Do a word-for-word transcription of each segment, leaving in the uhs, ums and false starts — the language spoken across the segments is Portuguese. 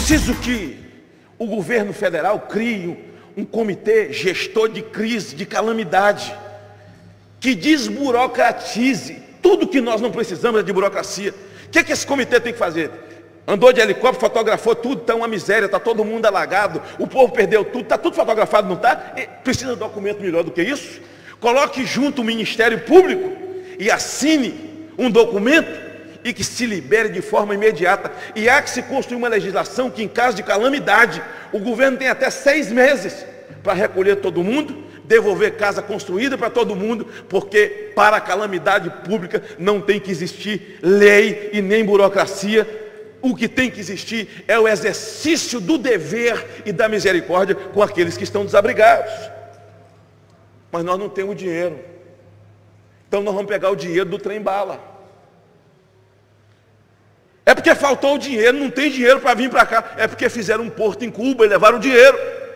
preciso que o governo federal crie um comitê gestor de crise, de calamidade, que desburocratize tudo que nós não precisamos é de burocracia. O que, que esse comitê tem que fazer? Andou de helicóptero, fotografou tudo, está uma miséria, está todo mundo alagado, o povo perdeu tudo, está tudo fotografado, não está? Precisa de um documento melhor do que isso? Coloque junto o Ministério Público e assine um documento e que se libere de forma imediata. E há que se construir uma legislação que, em caso de calamidade, o governo tem até seis meses para recolher todo mundo, devolver casa construída para todo mundo, porque para a calamidade pública não tem que existir lei e nem burocracia. O que tem que existir é o exercício do dever e da misericórdia com aqueles que estão desabrigados. Mas nós não temos dinheiro, então nós vamos pegar o dinheiro do trem-bala. É porque faltou o dinheiro, não tem dinheiro para vir para cá. É porque fizeram um porto em Cuba e levaram o dinheiro.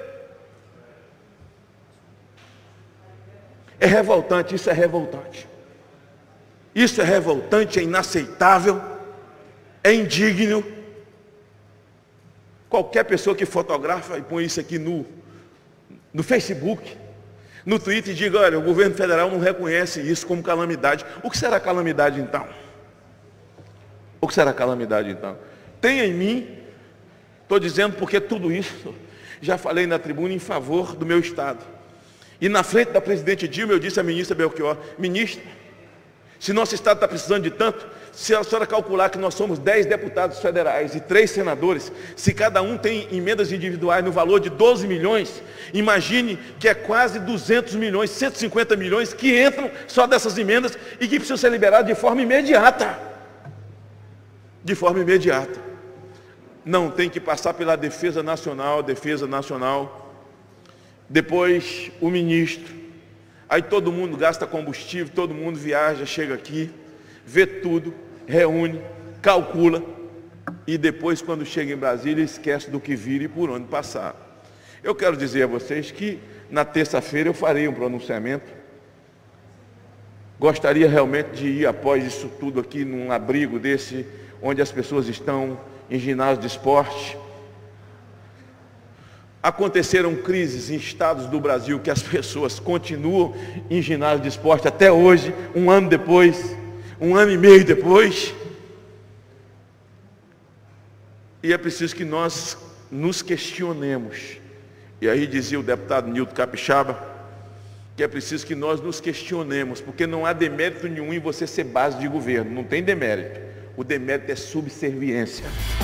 É revoltante, isso é revoltante. Isso é revoltante, é inaceitável, é indigno. Qualquer pessoa que fotografa e põe isso aqui no, no Facebook, no Twitter, e diga, olha, o governo federal não reconhece isso como calamidade. O que será calamidade então? O que será calamidade então? Tenha em mim, estou dizendo porque tudo isso, já falei na tribuna em favor do meu estado. E na frente da presidente Dilma eu disse à ministra Belchior, ministra, se nosso estado está precisando de tanto, se a senhora calcular que nós somos dez deputados federais e três senadores, se cada um tem emendas individuais no valor de doze milhões, imagine que é quase duzentos milhões, cento e cinquenta milhões que entram só dessas emendas e que precisam ser liberados de forma imediata. De forma imediata. Não tem que passar pela defesa nacional, defesa nacional. Depois o ministro. Aí todo mundo gasta combustível, todo mundo viaja, chega aqui, vê tudo, reúne, calcula. E depois, quando chega em Brasília, esquece do que vira e por onde passar. Eu quero dizer a vocês que na terça-feira eu farei um pronunciamento. Gostaria realmente de ir após isso tudo aqui, num abrigo desse, onde as pessoas estão em ginásio de esporte. Aconteceram crises em estados do Brasil que as pessoas continuam em ginásio de esporte até hoje, um ano depois, um ano e meio depois. E é preciso que nós nos questionemos. E aí dizia o deputado Nilton Capixaba, que é preciso que nós nos questionemos, porque não há demérito nenhum em você ser base de governo, não tem demérito. O demérito é subserviência.